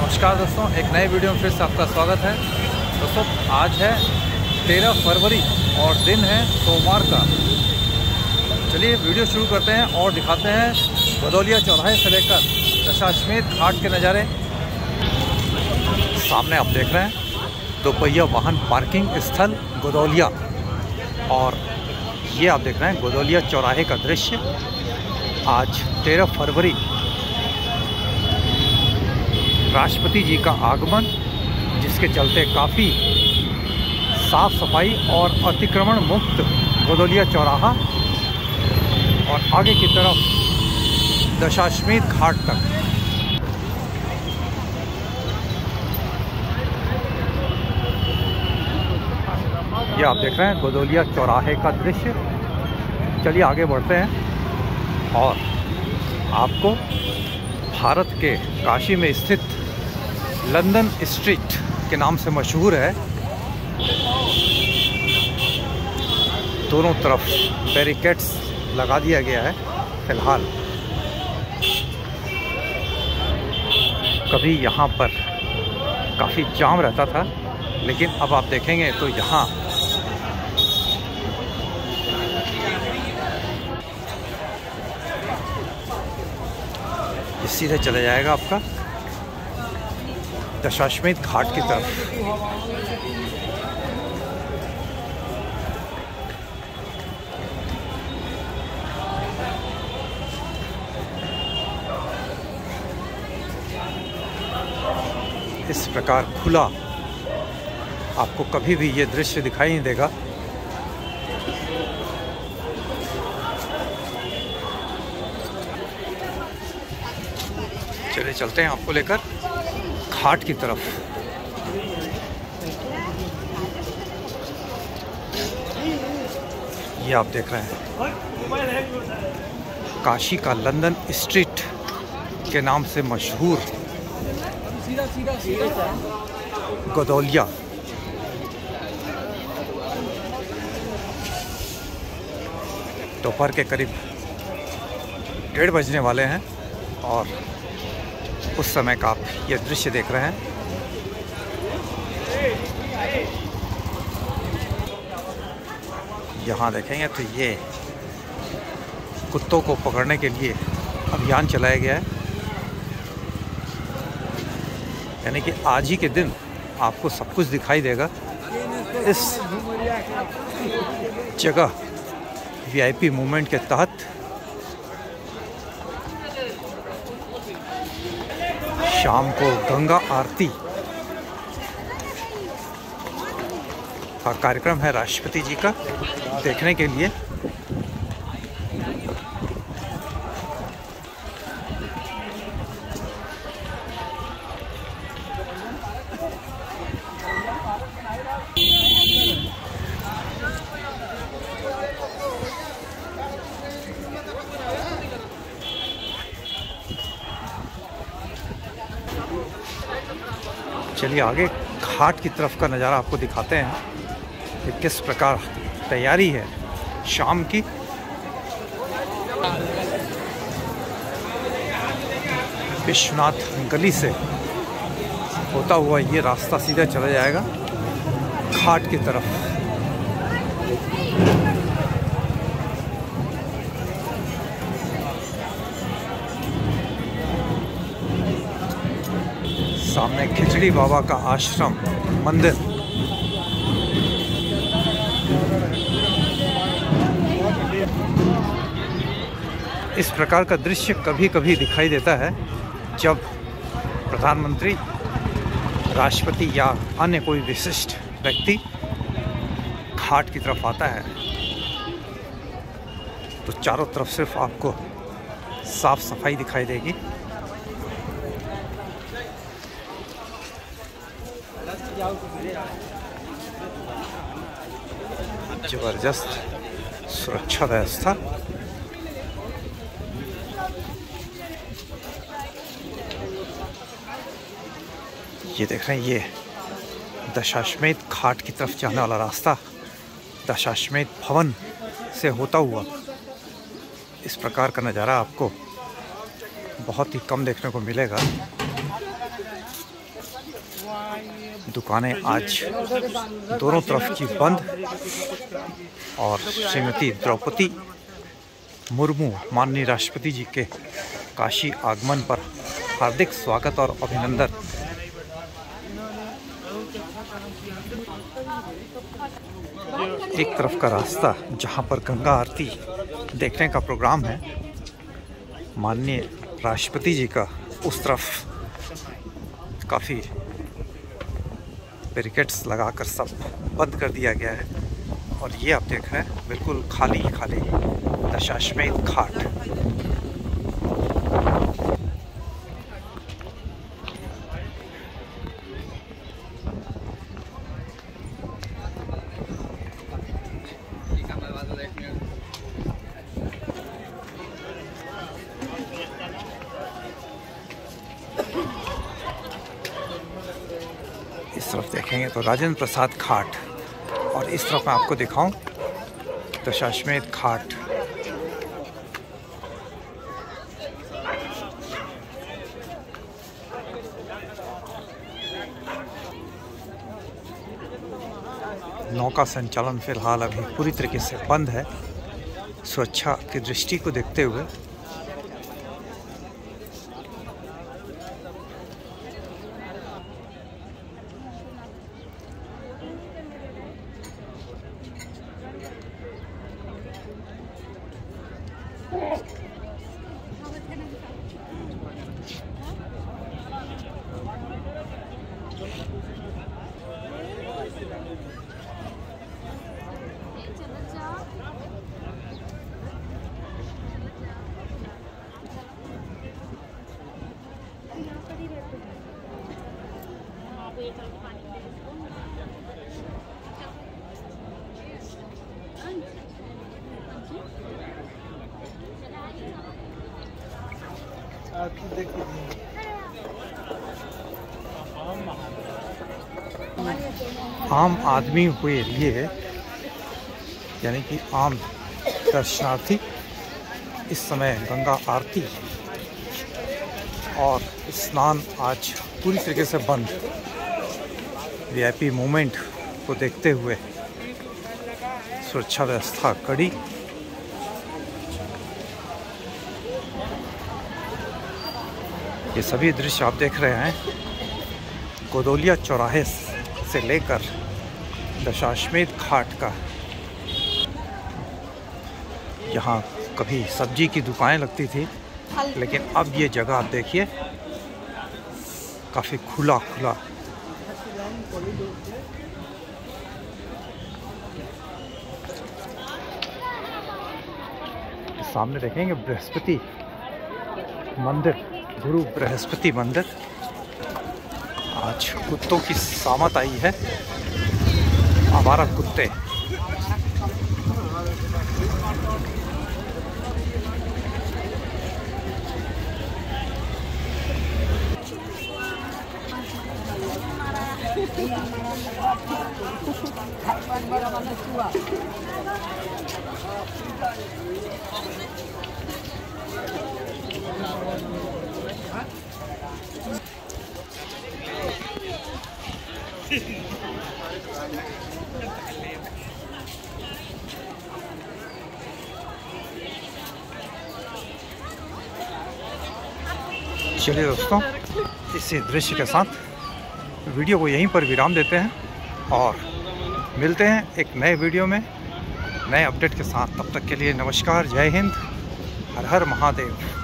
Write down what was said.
नमस्कार दोस्तों, एक नए वीडियो में फिर से आपका स्वागत है। दोस्तों आज है 13 फरवरी और दिन है सोमवार का। चलिए वीडियो शुरू करते हैं और दिखाते हैं गदौलिया चौराहे से लेकर दशाश्वमेध घाट के नज़ारे। सामने आप देख रहे हैं दोपहिया वाहन पार्किंग स्थल गदौलिया, और ये आप देख रहे हैं गदौलिया चौराहे का दृश्य। आज 13 फरवरी राष्ट्रपति जी का आगमन, जिसके चलते काफ़ी साफ सफाई और अतिक्रमण मुक्त गदौलिया चौराहा और आगे की तरफ दशाश्वमेध घाट तक। ये आप देख रहे हैं गदौलिया चौराहे का दृश्य। चलिए आगे बढ़ते हैं और आपको भारत के काशी में स्थित लंदन स्ट्रीट के नाम से मशहूर है, दोनों तरफ बैरिकेड्स लगा दिया गया है। फिलहाल कभी यहाँ पर काफ़ी जाम रहता था, लेकिन अब आप देखेंगे तो यहाँ सीधे चले जाएगा आपका दशाश्वमेध घाट की तरफ। इस प्रकार खुला आपको कभी भी ये दृश्य दिखाई नहीं देगा। चलिए चलते हैं आपको लेकर घाट की तरफ। ये आप देख रहे हैं काशी का लंदन स्ट्रीट के नाम से मशहूर गदौलिया। दोपहर के करीब 1:30 बजने वाले हैं और उस समय का आप ये दृश्य देख रहे हैं। यहाँ देखेंगे तो ये कुत्तों को पकड़ने के लिए अभियान चलाया गया है, यानी कि आज ही के दिन आपको सब कुछ दिखाई देगा। इस जगह वीआईपी मूवमेंट के तहत शाम को गंगा आरती का कार्यक्रम है राष्ट्रपति जी का, देखने के लिए। चलिए आगे घाट की तरफ का नज़ारा आपको दिखाते हैं कि किस प्रकार तैयारी है शाम की। विश्वनाथ गली से होता हुआ ये रास्ता सीधा चला जाएगा घाट की तरफ। सामने खिचड़ी बाबा का आश्रम मंदिर। इस प्रकार का दृश्य कभी कभी दिखाई देता है जब प्रधानमंत्री, राष्ट्रपति या अन्य कोई विशिष्ट व्यक्ति घाट की तरफ आता है, तो चारों तरफ सिर्फ आपको साफ सफाई दिखाई देगी। जबरदस्त सुरक्षा व्यवस्था। ये देख रहे हैं ये दशाश्वमेध घाट की तरफ जाने वाला रास्ता दशाश्वमेध भवन से होता हुआ इस प्रकार का नज़ारा आपको बहुत ही कम देखने को मिलेगा। दुकानें आज दोनों तरफ की बंद और श्रीमती द्रौपदी मुर्मू माननीय राष्ट्रपति जी के काशी आगमन पर हार्दिक स्वागत और अभिनंदन। एक तरफ का रास्ता जहां पर गंगा आरती देखने का प्रोग्राम है माननीय राष्ट्रपति जी का, उस तरफ काफ़ी बैरिकेड्स लगाकर सब बंद कर दिया गया है। और ये आप देख रहे हैं बिल्कुल खाली खाली दशाश्वमेध घाट। इस तरफ देखेंगे तो राजेंद्र प्रसाद घाट, और इस तरफ मैं आपको दिखाऊं दशाश्वमेध घाट। नौका संचालन फिलहाल अभी पूरी तरीके से बंद है सुरक्षा की दृष्टि को देखते हुए। आम आदमी हुए लिए यानी कि आम दर्शनार्थी इस समय गंगा आरती और स्नान आज पूरी तरीके से बंद। वीआईपी मूवमेंट को देखते हुए सुरक्षा व्यवस्था कड़ी। ये सभी दृश्य आप देख रहे हैं गोदोलिया चौराहे से लेकर दशाश्वमेध घाट का। यहाँ कभी सब्जी की दुकानें लगती थी, लेकिन अब ये जगह आप देखिए काफ़ी खुला खुला। सामने देखेंगे बृहस्पति मंदिर, गुरु बृहस्पति मंदिर। आज कुत्तों की सामत आई है, आवारा कुत्ते। चलिए दोस्तों, इसी दृश्य के साथ वीडियो को यहीं पर विराम देते हैं और मिलते हैं एक नए वीडियो में नए अपडेट के साथ। तब तक के लिए नमस्कार, जय हिंद, हर हर महादेव।